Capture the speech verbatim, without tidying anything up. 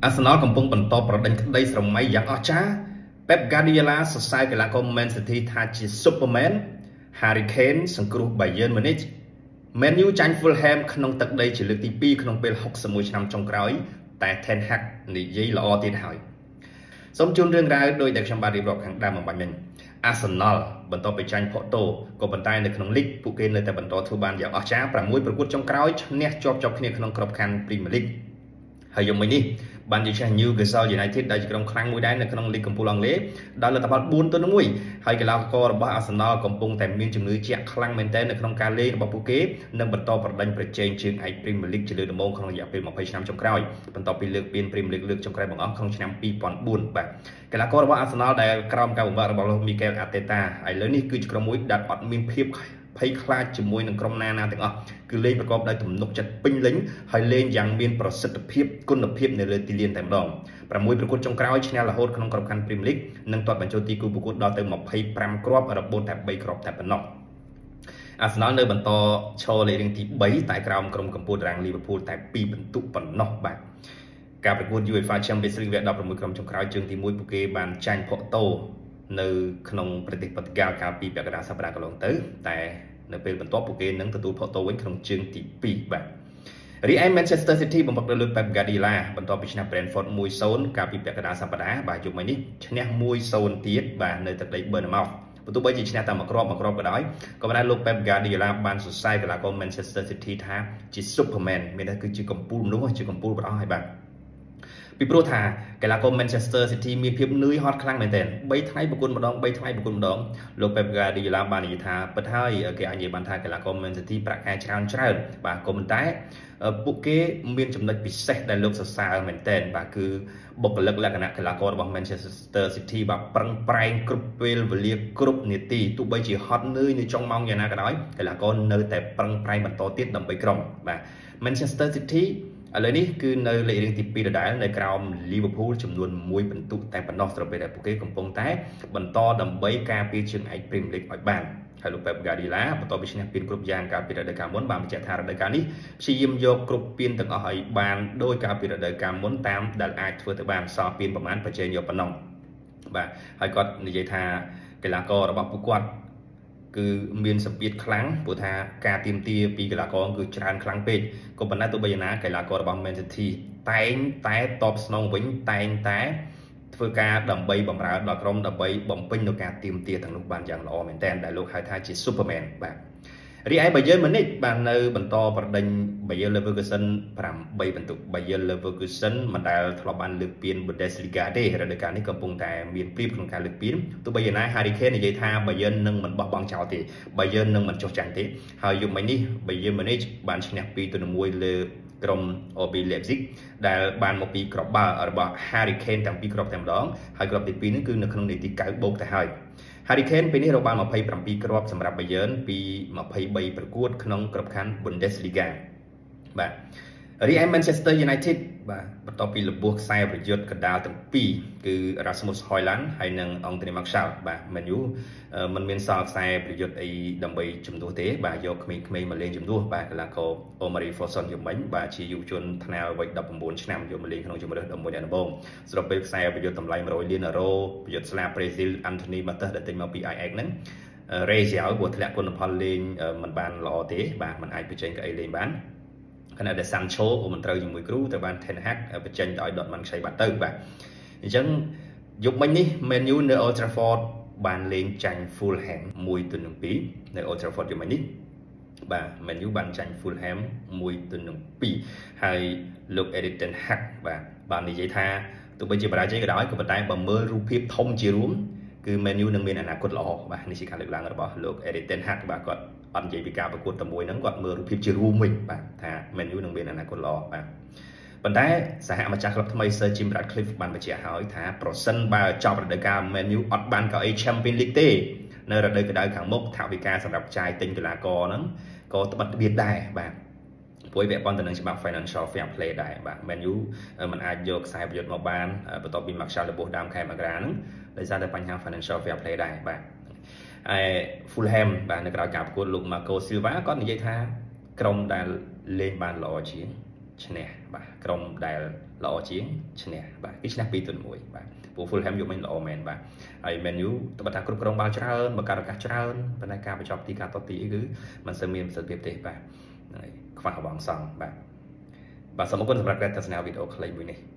Arsenal កំពុងបន្តប្រដេញក្តីស្រមៃយ៉ាងអស្ចារ្យ Pep Guardiola សរសើរកីឡាករ Man City ថាជា Superman Harry Kane សង្គ្រោះ Bayern Munich Man U ចាញ់ Fulham ក្នុងទឹកដីជាលើកទីពីរក្នុងពេលហុកសិបមួយឆ្នាំចុងក្រោយតែ Ten Hag និយាយល្អទៀតហើយសូមជូនរឿងរ៉ាវដោយដែលខ្ញុំបានរៀបរាប់ខាងដើមអំបញ្ញមិញ Arsenal បន្តពីចាញ់ Porto ក៏ប៉ុន្តែនៅក្នុង League ពួកគេនៅតែបន្តធ្វើបានយ៉ាងអស្ចារ្យ ប្រាំមួយ ប្រកួតចុងក្រោយឈ្នះជាប់ជាប់គ្នាក្នុងក្របខ័ណ្ឌ Premier League ហើយយប់មិញនេះបានជាឈ្នះ Newcastle United ដែលជាក្រុមខ្លាំងមួយដែរនៅក្នុង League កំពូលអង់គ្លេសដោយលទ្ធផលបួនទៅមួយហើយកីឡាកររបស់ Arsenal កំពុងតែមានជំនឿជាក់ខ្លាំងមែនទែននៅក្នុងការលេងរបស់ពួកគេនិងបន្តប្រដេញប្រជែងជើងឯក Premier League ជាលើកដំបូងក្នុងរយៈពេលยี่สิบឆ្នាំចុងក្រោយបន្ទាប់ពីលើកពាន Premier League លើកចុងក្រោយបង្អស់ក្នុងឆ្នាំtwo thousand fourបាទកីឡាកររបស់ Arsenal ដែលក្រោមការបំរើរបស់លោក Mikel Arteta ឥឡូវនេះគឺជាក្រុមមួយដែលអត់មានភាពភ័យខ្លាចជាមួយនឹងក្រុមណាណាទាំងអស់គឺលេងប្រកបដោយទំនុកចិត្តពេញលេញហើយលេងយ៉ាងមានប្រសិទ្ធភាពគុណភាពនៅលើទីលានតែម្ដងប្រាំមួយប្រកួតចុងក្រោយឈ្នះរហូតក្នុងក្របខ័ណ្ឌ Premier League និងទាត់បញ្ចូលទីគូប្រកួតដល់ទៅยี่สิบห้าគ្រាប់របូតតែ3គ្រាប់តែប៉ុណ្ណោះ Arsenal នៅបន្តឈរលេខរៀងទី3តែក្រោមក្រុមកំពូលតារាង Liverpool តែtwoពិន្ទុប៉ុណ្ណោះបាទការប្រកួត UEFA Champions League វគ្គដប់ប្រាំមួយក្រុមចុងក្រោយជើងទីមួយពួកគេបានចាញ់ Porto នៅក្នុងប្រទេសប៉ូទុយហ្គាល់កាលពីពាក់កណ្ដាលសប្តាហ៍កន្លងទៅតែនៅពេលបន្ទាប់ពួកគេនឹងទទួល Porto វិញក្នុងជើងទីtwoបាទរីឯ Manchester City បំផុតដោយលើ Pep Guardiola បន្ទាប់ពីឈ្នះ Brentford one nil កាលពីពាក់កណ្ដាលសប្តាហ៍បាទយប់មិញនេះឈ្នះone nil ទៀតបាទនៅទឹកដី Bournemouth បើទោះបីជាឈ្នះតែមួយគ្រាប់មួយគ្រាប់ក៏ដោយក៏ប៉ុន្តែលោក Pep Guardiola បានសរសើរកីឡាករ Manchester City ថាជា Superman មានន័យគឺជាកំពូលមនុស្សជាកំពូលប្រអស់ហើយបាទពីព្រោះថាកីឡាករ Manchester City មានភាពនឿយហត់ខ្លាំងមែនទែន3ថ្ងៃប្រកួតម្ដង3ថ្ងៃប្រកួតម្ដងលោក Pep Guardiola បាននិយាយថាពិតហើយគេអាចនិយាយបានថាកីឡាករ Man City ប្រាក់ខែច្រើនច្រើនបាទក៏ប៉ុន្តែពួកគេមានចំណុចពិសេសដែលលោកសរសើរមែនទែនបាទគឺបុគ្គលិកលក្ខណៈកីឡាកររបស់ Manchester City បាទប្រឹងប្រែងគ្រប់ពេលវេលាគ្រប់នាទីទោះបីជាហត់នឿយនៅចុងម៉ោងយ៉ាងណាក៏ដោយកីឡាករនៅតែប្រឹងប្រែងបន្តទៀតដើម្បីក្រុមបាទ Manchester Cityឥឡូវនេះគឺនៅលេខរៀងទីtwoដដែលនៅក្រោម Liverpool ចំនួនoneពិន្ទុតែប៉ុណ្ណោះស្របពេលដែលពួកគេកំពុងតែបន្តដើម្បីការពារជើងឯក Premier League ឲ្យបានហើយលោក Pep Guardiola បន្ទាប់ពីឈ្នះពានគ្រប់យ៉ាងកាលពីរដូវកាលមុនបានបញ្ជាក់ថារដូវកាលនេះព្យាយាមយកគ្រប់ពានទាំងអស់ឲ្យបានដោយកាលពីរដូវកាលមុនតាមដែលអាចធ្វើទៅបានសល់ពានប្រមាណប្រជែងយកប៉ុណ្ណោះបាទហើយគាត់និយាយថាកីឡាកររបស់ពួកគាត់គឺមានសម្ពាធខ្លាំងព្រោះថាការទៀមទាពីកីឡាករគឺច្រើនខ្លាំងពេកក៏ប៉ុន្តែទោះបីយ៉ាងណាកីឡាកររបស់ Man City តែងតែតបស្នងវិញតែងតែធ្វើការដើម្បីបម្រើដល់ក្រុមដើម្បីបំពេញនូវការទៀមទាទាំងនោះបានយ៉ាងល្អមែនទែនដែលលោកហៅថាជា Superman បាទរីឯ Bayern Munich បាននៅបន្តប្រដេញ Bayer Leverkusen eightពិន្ទុ Bayer Leverkusen មិនដែលធ្លាប់បានលើកពាន Bundesliga ទេរដូវកាលនេះកំពុងតែមានព្រៀបក្នុងការលើកពានទោះបីយ៉ាងណា Harry Kane និយាយថា Bayern នឹងមិនបោះបង់ចោលទេ Bayern នឹងមិនចុះចាញ់ទេហើយយប់មិញនេះ Bayern Munich បានឈ្នះtwo to oneលើក្រុម អារ ប៊ី Leipzig ដែលបានមកពីក្របបាល់របស់ Harry Kane ទាំងពីរគ្រាប់តែម្ដងហើយគ្រាប់ទីtwoនេះគឺនៅក្នុងនាទីnineបូកទៅហើយ Harry Kane ពេលនេះរកបានtwenty-sevenគ្រាប់សម្រាប់ Bayern ពីtwenty-threeប្រកួតក្នុងក្របខ័ណ្ឌ Bundesliga បាទរីឯ Manchester United បាទបន្ទាប់ពីលបួសខ្សែប្រយុទ្ធកណ្ដាលទាំងពីរគឺ Rasmus Højlund ហើយនិង Anthony Martial បាទ Man U មិនមានសល់ខ្សែប្រយុទ្ធអីដើម្បីជំនួសទេបាទយកក្មេងៗមកលេងជំនួសបាទកីឡាករ Omari Forson យមិញបាទជាយុវជនថ្នាលវ័យnineteenឆ្នាំយកមកលេងក្នុងជម្រើសelevenដំបូងស្របពេលខ្សែប្រយុទ្ធតម្លៃone hundredលានអឺរ៉ូប្រយុទ្ធស្លាបប្រេស៊ីល Anthony Matheus ដែលទិញមកពី Ajax ហ្នឹងរេជាវព្រោះធ្លាក់គុណផលលេងមិនបានល្អទេបាទមិនអាចបញ្ចេញកៅអីលេងបានខណៈដែល Sancho ក៏មិនត្រូវជាមួយគ្រូតែបាន Ten Hag បញ្ចេញឲ្យ Dortmund ខ្ចីបាត់ទៅបាទអញ្ចឹងយប់មិញនេះ Man U នៅ Old Trafford បានលេងចាញ់ Fulham one to two នៅ Old Trafford យប់មិញនេះបាទ Man U បានចាញ់ Fulham one to two ហើយលោក Erik ten Hag បាទបាននិយាយថាទោះបីជាបរាជ័យក៏ដោយក៏ប៉ុន្តែបើមើលរូបភាពធំជារួមគឺ Man U នឹងមានអនាគតល្អបាទនេះជាការលើកឡើងរបស់លោក Erik ten Hag បាទគាត់អត់និយាយពីការប្រកួតតែមួយហ្នឹងគាត់មើលរូបភាពជារួមវិញបាទថា Man U នឹងមានអនាគតល្អបាទប៉ុន្តែសហម្ចាស់ក្លឹបថ្មី Sir Jim Ratcliffe បានបញ្ជាក់ហើយថាប្រសិនបើចប់រដូវកាល Man U អត់បានកៅអី Champions League ទេនៅរដូវក្តៅខាងមុខថវិកាសម្រាប់ចាយទិញកីឡាករហ្នឹងក៏ត្បិតត្បៀតដែរបាទព្រោះវាពាក់ព័ន្ធទៅនឹងច្បាប់ Financial Fair Play ដែរបាទ Man U មិនអាចយកខ្សែប្រយុទ្ធមកបានបន្ទាប់ពី Martial លបួសដើមខែមករាហ្នឹងដោយសារតែបញ្ហា Financial Fair Play ដែរបាទឯ Fulham បាទនៅក្រៅការប្រកួតលោក Marco Silva គាត់និយាយថាក្រុមដែលលេងបានល្អជាងឈ្នះបាទក្រុមដែលល្អជាងឈ្នះបាទគឺឈ្នះពីរទល់មួយបាទព្រោះ Fulham យកមិញល្អមែនបាទហើយ Man U ត្បិតថាគ្រប់គ្រងបាល់ច្រើនបង្កើតឱកាសច្រើនប៉ុន្តែការបញ្ចប់ទីការតទីគឺមិនសូវមានប្រសិទ្ធភាពទេបាទហើយខ្វះអវងសងបាទបាទសូមអរគុណសម្រាប់ការទស្សនាវីដេអូខ្លីមួយនេះ